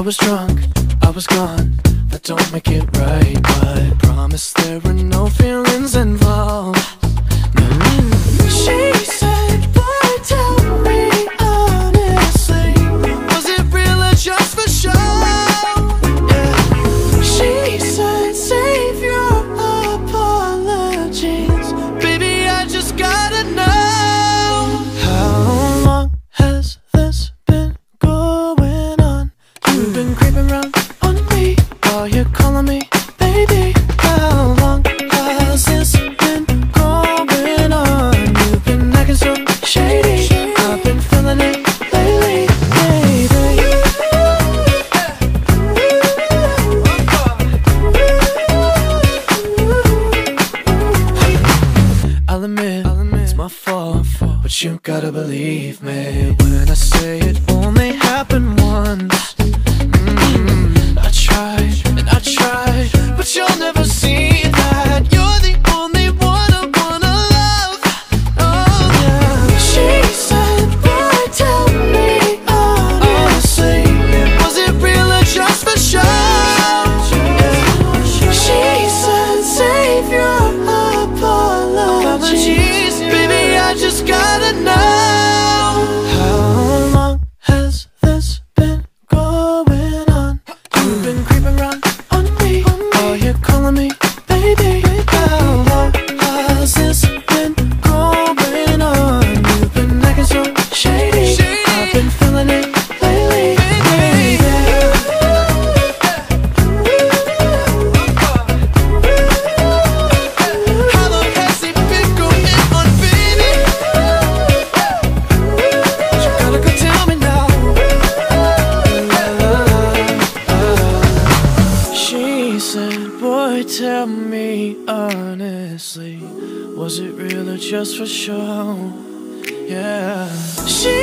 was drunk, I was gone. That don't make it right, but promise there were no feelings involved. She said, boy, tell me honestly, was it real or just for show? Yeah. She said, save your apologies, baby, I just gotta know. How long has this been going on? You've been creeping around on me while you're calling me baby. How long has this been going on? You've been acting so shady, I've been feeling it lately, baby. I'll admit, it's my fault, but you gotta believe me when I say it only happened once. I tried and I tried, but you'll never see that. You're the only one I wanna love. Oh yeah. She said, boy, tell me honestly, was it real or just for show? Yeah. She said, save your apologies, baby, I just gotta know. How long has this been going on? You've been creeping around on me while you're calling me baby. How long has this been going on? You've been acting so shady, I've been feeling it lately, baby. How long has it been going on, baby? You gotta go tell me now. She said, boy, tell me honestly, was it real or just for show? Yeah. She